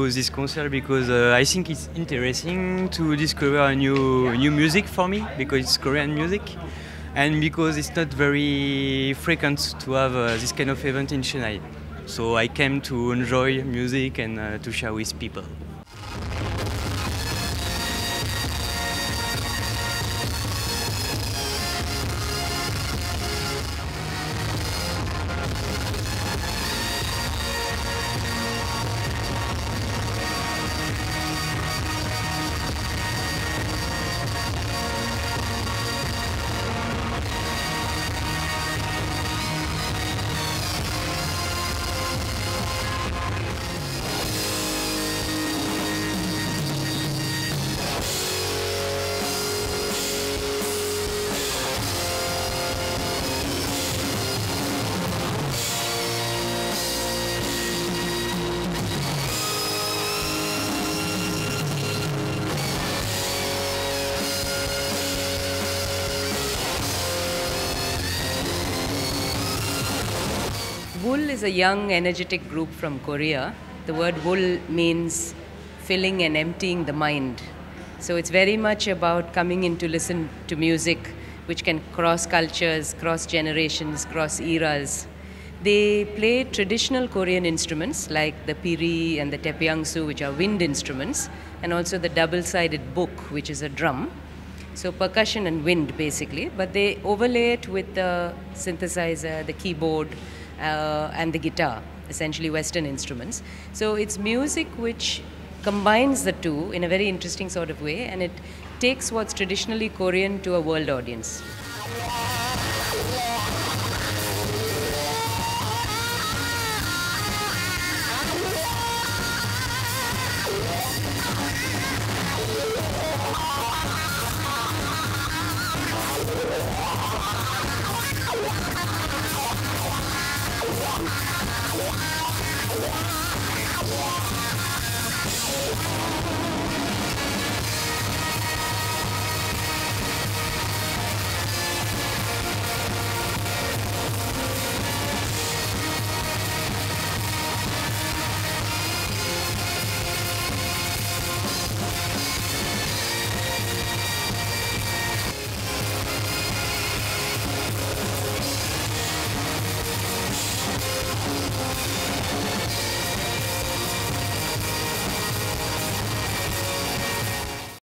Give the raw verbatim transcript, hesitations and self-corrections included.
to this concert because uh, I think it's interesting to discover a new new music for me because it's Korean music, and because it's not very frequent to have uh, this kind of event in Chennai. So I came to enjoy music and uh, to share with people. Wool is a young, energetic group from Korea. The word wool means filling and emptying the mind. So it's very much about coming in to listen to music which can cross cultures, cross generations, cross eras. They play traditional Korean instruments like the piri and the tepiangsu, which are wind instruments, and also the double-sided buk, which is a drum. So percussion and wind basically, but they overlay it with the synthesizer, the keyboard, uh, and the guitar, essentially Western instruments. So it's music which combines the two in a very interesting sort of way, and it takes what's traditionally Korean to a world audience. Yeah.